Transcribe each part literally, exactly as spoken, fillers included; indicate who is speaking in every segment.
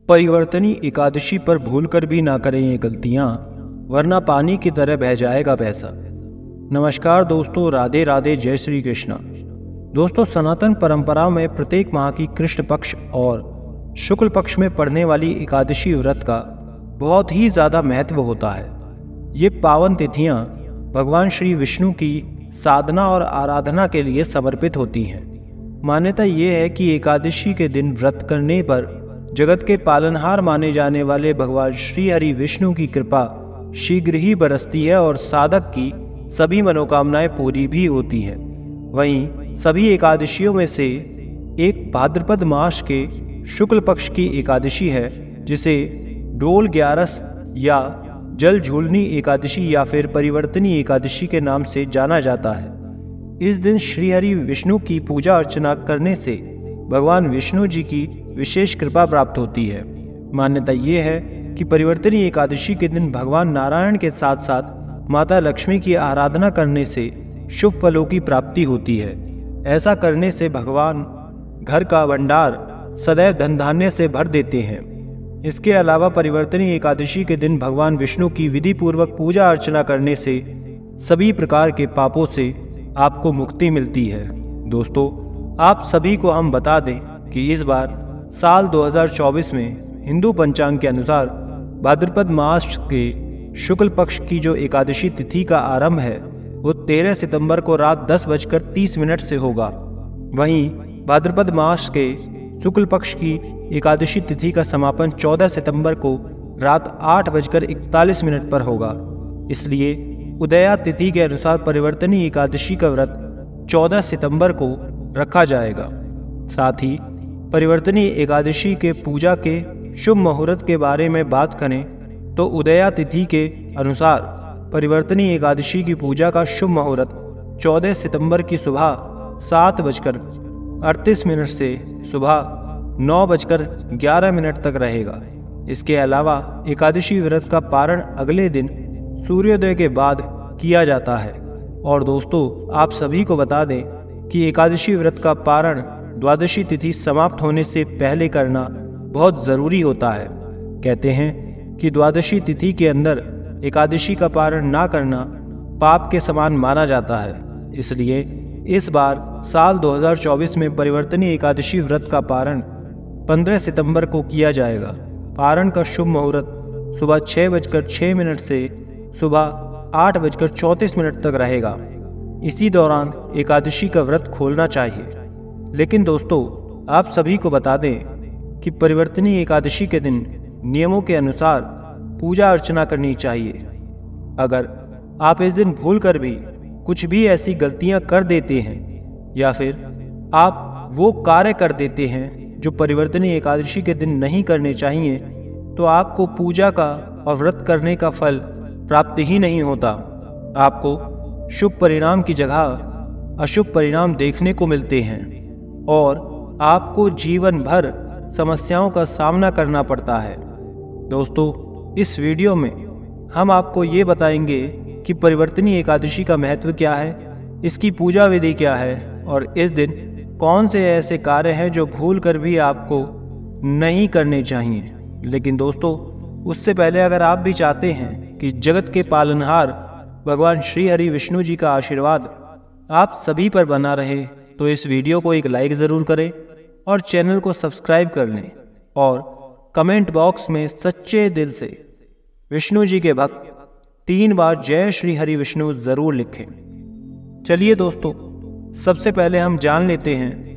Speaker 1: परिवर्तनी एकादशी पर भूलकर भी ना करें ये गलतियां, वरना पानी की तरह बह जाएगा पैसा। नमस्कार दोस्तों, राधे राधे, जय श्री कृष्णा। दोस्तों, सनातन परंपरा में प्रत्येक माह की कृष्ण पक्ष और शुक्ल पक्ष में पड़ने वाली एकादशी व्रत का बहुत ही ज़्यादा महत्व होता है। ये पावन तिथियां भगवान श्री विष्णु की साधना और आराधना के लिए समर्पित होती हैं। मान्यता ये है कि एकादशी के दिन व्रत करने पर जगत के पालनहार माने जाने वाले भगवान श्री हरि विष्णु की कृपा शीघ्र ही बरसती है और साधक की सभी मनोकामनाएं पूरी भी होती हैं। वहीं सभी एकादशियों में से एक भाद्रपद मास के शुक्ल पक्ष की एकादशी है, जिसे डोल ग्यारस या जल झूलनी एकादशी या फिर परिवर्तनी एकादशी के नाम से जाना जाता है। इस दिन श्री हरि विष्णु की पूजा अर्चना करने से भगवान विष्णु जी की विशेष कृपा प्राप्त होती है। मान्यता ये है कि परिवर्तनी एकादशी के दिन भगवान नारायण के साथ साथ माता लक्ष्मी की आराधना करने से शुभ फलों की प्राप्ति होती है। ऐसा करने से भगवान घर का भंडार सदैव धन धान्य से भर देते हैं। इसके अलावा परिवर्तनी एकादशी के दिन भगवान विष्णु की विधि पूर्वक पूजा अर्चना करने से सभी प्रकार के पापों से आपको मुक्ति मिलती है। दोस्तों, आप सभी को हम बता दें कि इस बार साल दो हज़ार चौबीस में हिंदू पंचांग के अनुसार भाद्रपद मास के शुक्ल पक्ष की जो एकादशी तिथि का आरंभ है वो तेरह सितंबर को रात दस बजकर तीस मिनट से होगा। वहीं भाद्रपद मास के शुक्ल पक्ष की एकादशी तिथि का समापन चौदह सितंबर को रात आठ बजकर इकतालीस मिनट पर होगा। इसलिए उदया तिथि के अनुसार परिवर्तनी एकादशी का व्रत चौदह सितंबर को रखा जाएगा। साथ ही परिवर्तनी एकादशी के पूजा के शुभ मुहूर्त के बारे में बात करें तो उदया तिथि के अनुसार परिवर्तनी एकादशी की पूजा का शुभ मुहूर्त चौदह सितंबर की सुबह सात बजकर अड़तीस मिनट से सुबह नौ बजकर ग्यारह मिनट तक रहेगा। इसके अलावा एकादशी व्रत का पारण अगले दिन सूर्योदय के बाद किया जाता है। और दोस्तों, आप सभी को बता दें कि एकादशी व्रत का पारण द्वादशी तिथि समाप्त होने से पहले करना बहुत ज़रूरी होता है। कहते हैं कि द्वादशी तिथि के अंदर एकादशी का पारण ना करना पाप के समान माना जाता है। इसलिए इस बार साल दो हज़ार चौबीस में परिवर्तनी एकादशी व्रत का पारण पंद्रह सितंबर को किया जाएगा। पारण का शुभ मुहूर्त सुबह छः बजकर छः मिनट से सुबह आठ बजकर चौंतीस मिनट तक रहेगा। इसी दौरान एकादशी का व्रत खोलना चाहिए। लेकिन दोस्तों, आप सभी को बता दें कि परिवर्तनी एकादशी के दिन नियमों के अनुसार पूजा अर्चना करनी चाहिए। अगर आप इस दिन भूलकर भी कुछ भी ऐसी गलतियां कर देते हैं या फिर आप वो कार्य कर देते हैं जो परिवर्तनी एकादशी के दिन नहीं करने चाहिए, तो आपको पूजा का और व्रत करने का फल प्राप्त ही नहीं होता। आपको शुभ परिणाम की जगह अशुभ परिणाम देखने को मिलते हैं और आपको जीवन भर समस्याओं का सामना करना पड़ता है। दोस्तों, इस वीडियो में हम आपको ये बताएंगे कि परिवर्तनी एकादशी का महत्व क्या है, इसकी पूजा विधि क्या है और इस दिन कौन से ऐसे कार्य हैं जो भूल कर भी आपको नहीं करने चाहिए। लेकिन दोस्तों, उससे पहले अगर आप भी चाहते हैं कि जगत के पालनहार भगवान श्री हरि विष्णु जी का आशीर्वाद आप सभी पर बना रहे, तो इस वीडियो को एक लाइक ज़रूर करें और चैनल को सब्सक्राइब कर लें और कमेंट बॉक्स में सच्चे दिल से विष्णु जी के भक्त तीन बार जय श्री हरि विष्णु ज़रूर लिखें। चलिए दोस्तों, सबसे पहले हम जान लेते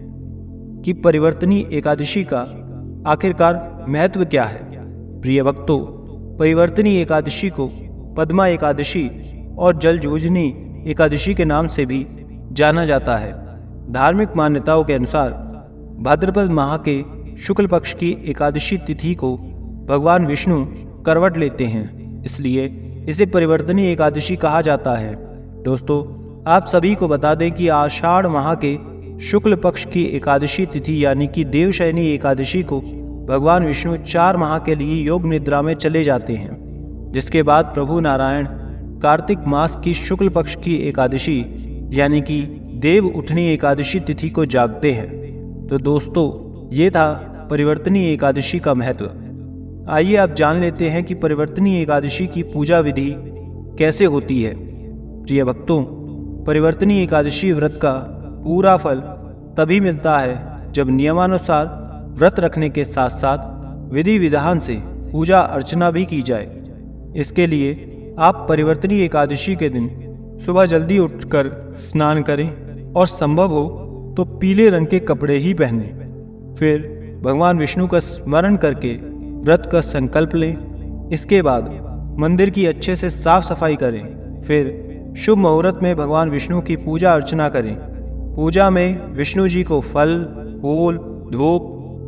Speaker 1: हैं कि परिवर्तनी एकादशी का आखिरकार महत्व क्या है। प्रिय भक्तों, परिवर्तनी एकादशी को पद्मा एकादशी और जल झूलनी एकादशी के नाम से भी जाना जाता है। धार्मिक मान्यताओं के अनुसार भाद्रपद माह के शुक्ल पक्ष की एकादशी तिथि को भगवान विष्णु करवट लेते हैं, इसलिए इसे परिवर्तनी एकादशी कहा जाता है। दोस्तों, आप सभी को बता दें कि आषाढ़ माह के शुक्ल पक्ष की एकादशी तिथि यानी कि देवशयनी एकादशी को भगवान विष्णु चार माह के लिए योग निद्रा में चले जाते हैं, जिसके बाद प्रभु नारायण कार्तिक मास की शुक्ल पक्ष की एकादशी यानी कि देव उठनी एकादशी तिथि को जागते हैं। तो दोस्तों, ये था परिवर्तनी एकादशी का महत्व। आइए आप जान लेते हैं कि परिवर्तनी एकादशी की पूजा विधि कैसे होती है। प्रिय भक्तों, परिवर्तनी एकादशी व्रत का पूरा फल तभी मिलता है जब नियमानुसार व्रत रखने के साथ साथ विधि विधान से पूजा अर्चना भी की जाए। इसके लिए आप परिवर्तनी एकादशी के दिन सुबह जल्दी उठकर स्नान करें और संभव हो तो पीले रंग के कपड़े ही पहनें। फिर भगवान विष्णु का स्मरण करके व्रत का संकल्प लें। इसके बाद मंदिर की अच्छे से साफ सफाई करें। फिर शुभ मुहूर्त में भगवान विष्णु की पूजा अर्चना करें। पूजा में विष्णु जी को फल, फूल, धूप,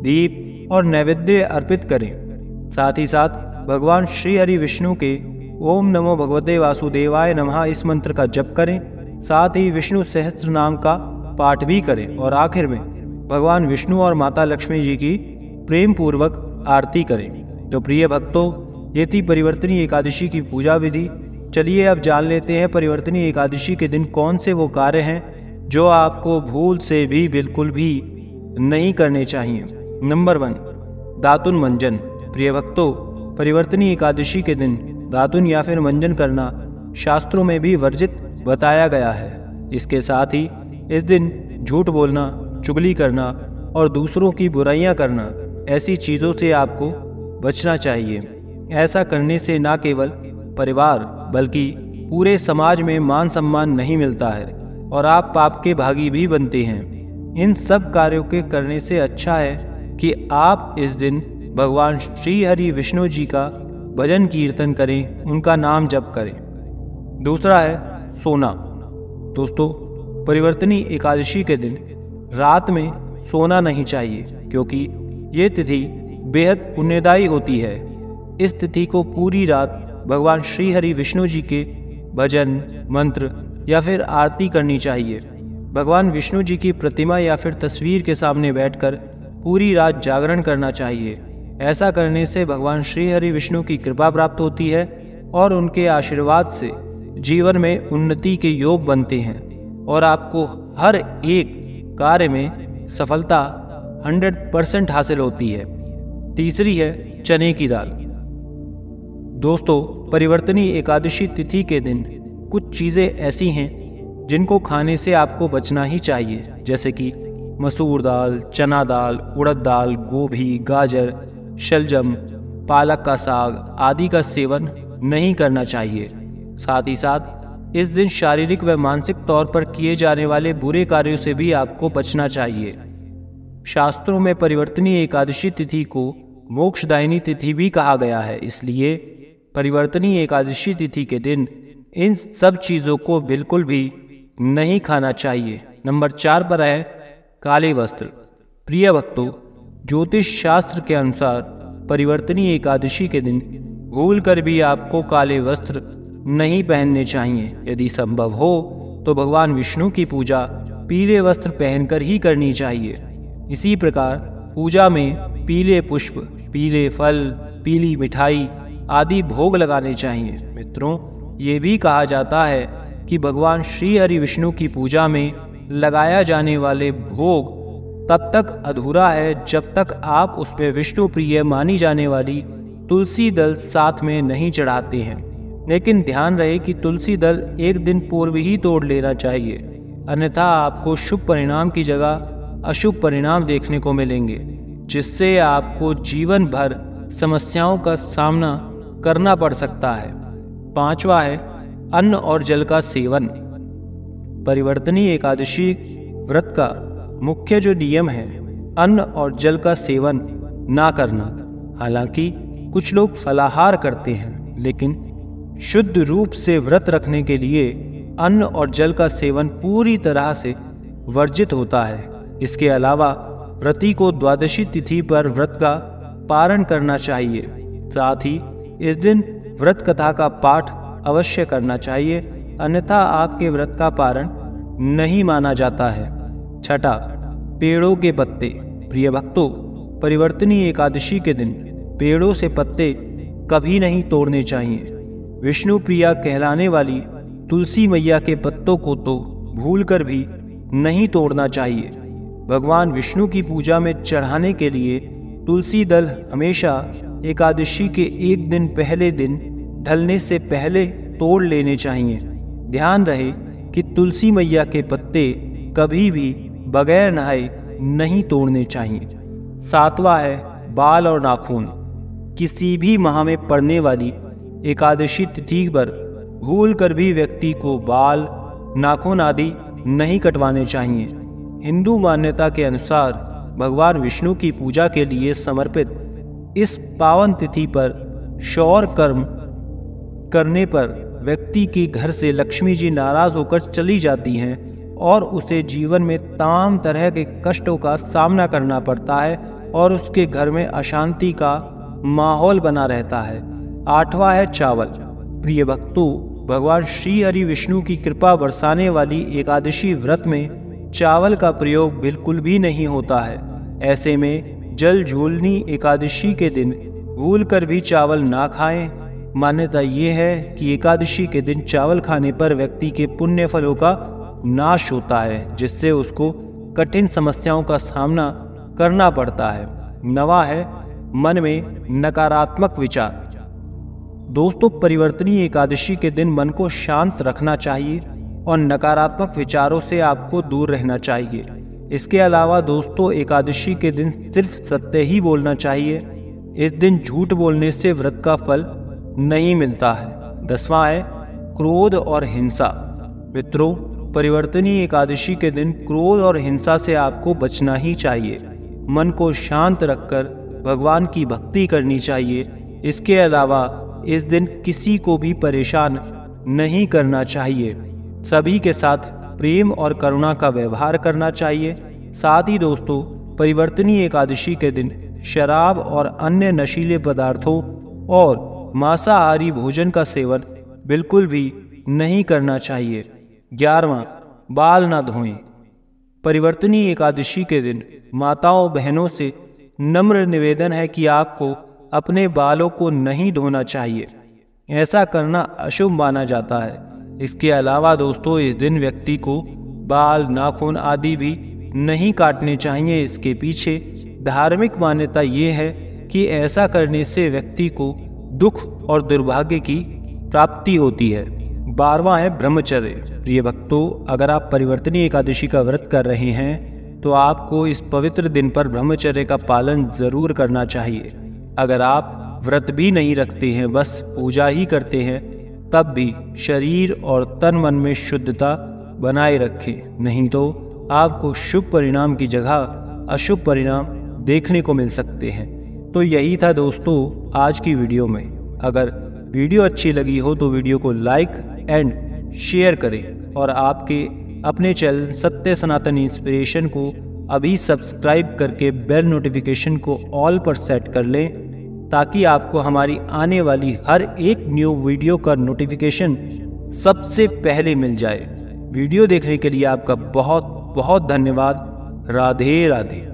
Speaker 1: दीप और नैवेद्य अर्पित करें। साथ ही साथ भगवान श्री हरि विष्णु के ओम नमो भगवते वासुदेवाय नमः इस मंत्र का जप करें। साथ ही विष्णु सहस्त्र नाम का पाठ भी करें और आखिर में भगवान विष्णु और माता लक्ष्मी जी की प्रेम पूर्वक आरती करें। तो प्रिय भक्तों, ये थी परिवर्तनी एकादशी की पूजा विधि। चलिए अब जान लेते हैं परिवर्तनी एकादशी के दिन कौन से वो कार्य हैं जो आपको भूल से भी बिल्कुल भी नहीं करने चाहिए। नंबर वन, दातुन मंजन। प्रिय भक्तों, परिवर्तनी एकादशी के दिन दातुन या फिर मंजन करना शास्त्रों में भी वर्जित बताया गया है। इसके साथ ही इस दिन झूठ बोलना, चुगली करना और दूसरों की बुराइयां करना, ऐसी चीज़ों से आपको बचना चाहिए। ऐसा करने से न केवल परिवार बल्कि पूरे समाज में मान सम्मान नहीं मिलता है और आप पाप के भागी भी बनते हैं। इन सब कार्यों के करने से अच्छा है कि आप इस दिन भगवान श्री हरि विष्णु जी का भजन कीर्तन करें, उनका नाम जप करें। दूसरा है सोना। दोस्तों, परिवर्तनी एकादशी के दिन रात में सोना नहीं चाहिए क्योंकि ये तिथि बेहद पुण्यदायी होती है। इस तिथि को पूरी रात भगवान श्री हरि विष्णु जी के भजन, मंत्र या फिर आरती करनी चाहिए। भगवान विष्णु जी की प्रतिमा या फिर तस्वीर के सामने बैठकर पूरी रात जागरण करना चाहिए। ऐसा करने से भगवान श्री हरि विष्णु की कृपा प्राप्त होती है और उनके आशीर्वाद से जीवन में उन्नति के योग बनते हैं और आपको हर एक कार्य में सफलता सौ परसेंट हासिल होती है। तीसरी है चने की दाल। दोस्तों, परिवर्तनी एकादशी तिथि के दिन कुछ चीज़ें ऐसी हैं जिनको खाने से आपको बचना ही चाहिए, जैसे कि मसूर दाल, चना दाल, उड़द दाल, गोभी, गाजर, शलजम, पालक का साग आदि का सेवन नहीं करना चाहिए। साथ ही साथ इस दिन शारीरिक व मानसिक तौर पर किए जाने वाले बुरे कार्यों से भी आपको बचना चाहिए। शास्त्रों में परिवर्तनी एकादशी तिथि को मोक्षदायिनी तिथि भी कहा गया है, इसलिए परिवर्तनी एकादशी तिथि के दिन इन सब चीज़ों को बिल्कुल भी नहीं खाना चाहिए। नंबर चार पर है काले वस्त्र। प्रिय भक्तों, ज्योतिष शास्त्र के अनुसार परिवर्तनी एकादशी के दिन भूल कर भी आपको काले वस्त्र नहीं पहनने चाहिए। यदि संभव हो तो भगवान विष्णु की पूजा पीले वस्त्र पहनकर ही करनी चाहिए। इसी प्रकार पूजा में पीले पुष्प, पीले फल, पीली मिठाई आदि भोग लगाने चाहिए। मित्रों, ये भी कहा जाता है कि भगवान श्री हरि विष्णु की पूजा में लगाया जाने वाले भोग तब तक अधूरा है जब तक आप उसमें विष्णु प्रिय मानी जाने वाली तुलसी दल साथ में नहीं चढ़ाते हैं। लेकिन ध्यान रहे कि तुलसी दल एक दिन पूर्व ही तोड़ लेना चाहिए, अन्यथा आपको शुभ परिणाम की जगह अशुभ परिणाम देखने को मिलेंगे, जिससे आपको जीवन भर समस्याओं का सामना करना पड़ सकता है। पांचवा है अन्न और जल का सेवन। परिवर्तनी एकादशी व्रत का मुख्य जो नियम है, अन्न और जल का सेवन ना करना। हालांकि कुछ लोग फलाहार करते हैं, लेकिन शुद्ध रूप से व्रत रखने के लिए अन्न और जल का सेवन पूरी तरह से वर्जित होता है। इसके अलावा व्रती को द्वादशी तिथि पर व्रत का पारण करना चाहिए। साथ ही इस दिन व्रत कथा का पाठ अवश्य करना चाहिए, अन्यथा आपके व्रत का पारण नहीं माना जाता है। छठा, पेड़ों के पत्ते। प्रिय भक्तों, परिवर्तनी एकादशी के दिन पेड़ों से पत्ते कभी नहीं तोड़ने चाहिए। विष्णु प्रिया कहलाने वाली तुलसी मैया के पत्तों को तो भूल कर भी नहीं तोड़ना चाहिए। भगवान विष्णु की पूजा में चढ़ाने के लिए तुलसी दल हमेशा एकादशी के एक दिन पहले दिन ढलने से पहले तोड़ लेने चाहिए। ध्यान रहे कि तुलसी मैया के पत्ते कभी भी बगैर नहाए नहीं तोड़ने चाहिए। सातवां है बाल और नाखून। किसी भी माह में पड़ने वाली एकादशी तिथि पर भूल कर भी व्यक्ति को बाल, नाखून आदि नहीं कटवाने चाहिए। हिंदू मान्यता के अनुसार भगवान विष्णु की पूजा के लिए समर्पित इस पावन तिथि पर शौर कर्म करने पर व्यक्ति के घर से लक्ष्मी जी नाराज होकर चली जाती हैं और उसे जीवन में तमाम तरह के कष्टों का सामना करना पड़ता है और उसके घर में अशांति का माहौल बना रहता है। आठवां है चावल। प्रिय भक्तों, भगवान श्री हरि विष्णु की कृपा बरसाने वाली एकादशी व्रत में चावल का प्रयोग बिल्कुल भी नहीं होता है। ऐसे में जल झूलनी एकादशी के दिन भूल कर भी चावल ना खाएं। मान्यता ये है कि एकादशी के दिन चावल खाने पर व्यक्ति के पुण्य फलों का नाश होता है, जिससे उसको कठिन समस्याओं का सामना करना पड़ता है। नवा है मन में नकारात्मक विचार। दोस्तों, परिवर्तनीय एकादशी के दिन मन को शांत रखना चाहिए और नकारात्मक विचारों से आपको दूर रहना चाहिए। इसके अलावा दोस्तों, एकादशी के दिन सिर्फ सत्य ही बोलना चाहिए। इस दिन झूठ बोलने से व्रत का फल नहीं मिलता है। दसवां है क्रोध और हिंसा। मित्रों, परिवर्तनीय एकादशी के दिन क्रोध और हिंसा से आपको बचना ही चाहिए। मन को शांत रखकर भगवान की भक्ति करनी चाहिए। इसके अलावा इस दिन किसी को भी परेशान नहीं करना चाहिए। सभी के साथ प्रेम और करुणा का व्यवहार करना चाहिए। साथ ही दोस्तों, परिवर्तनीय एकादशी के दिन शराब और अन्य नशीले पदार्थों और मांसाहारी भोजन का सेवन बिल्कुल भी नहीं करना चाहिए। ग्यारहवां, बाल ना धोएं। परिवर्तनीय एकादशी के दिन माताओं बहनों से नम्र निवेदन है कि आपको अपने बालों को नहीं धोना चाहिए। ऐसा करना अशुभ माना जाता है। इसके अलावा दोस्तों, इस दिन व्यक्ति को बाल, नाखून आदि भी नहीं काटने चाहिए। इसके पीछे धार्मिक मान्यता ये है कि ऐसा करने से व्यक्ति को दुख और दुर्भाग्य की प्राप्ति होती है। बारहवां है ब्रह्मचर्य। प्रिय भक्तों, अगर आप परिवर्तनीय एकादशी का व्रत कर रहे हैं तो आपको इस पवित्र दिन पर ब्रह्मचर्य का पालन जरूर करना चाहिए। अगर आप व्रत भी नहीं रखते हैं, बस पूजा ही करते हैं, तब भी शरीर और तन मन में शुद्धता बनाए रखें, नहीं तो आपको शुभ परिणाम की जगह अशुभ परिणाम देखने को मिल सकते हैं। तो यही था दोस्तों आज की वीडियो में। अगर वीडियो अच्छी लगी हो तो वीडियो को लाइक एंड शेयर करें और आपके अपने चैनल सत्य सनातन इंस्पिरेशन को अभी सब्सक्राइब करके बेल नोटिफिकेशन को ऑल पर सेट कर लें, ताकि आपको हमारी आने वाली हर एक न्यू वीडियो का नोटिफिकेशन सबसे पहले मिल जाए। वीडियो देखने के लिए आपका बहुत बहुत धन्यवाद। राधे राधे।